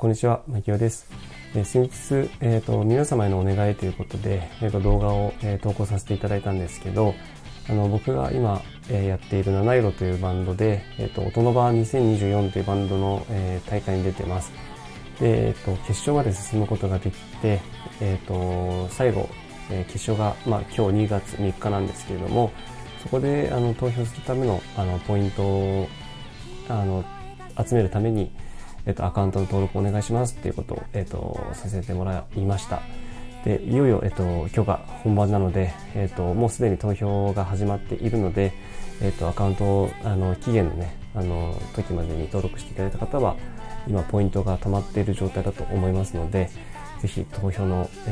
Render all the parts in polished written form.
こんにちは、牧雄です。先日、皆様へのお願いということで、動画を、投稿させていただいたんですけど、僕が今、やっている七色というバンドで、音の場2024というバンドの、大会に出てます。で、決勝まで進むことができて、最後、決勝が、今日2月3日なんですけれども、そこで投票するためのポイントを集めるために、アカウントの登録お願いしますっていうことを、させてもらいました。で、いよいよ、今日が本番なので、もうすでに投票が始まっているので、アカウントを期限のね時までに登録していただいた方は今ポイントが溜まっている状態だと思いますので、ぜひ投票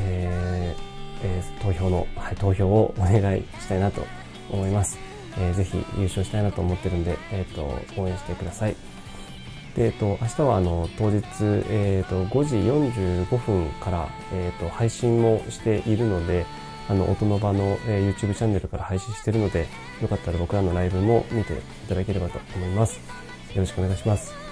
をお願いしたいなと思います。ぜひ優勝したいなと思ってるんで、応援してください。で、明日は当日、5時45分から、配信もしているので、音の場の、YouTube チャンネルから配信しているので、よかったら僕らのライブも見ていただければと思います。よろしくお願いします。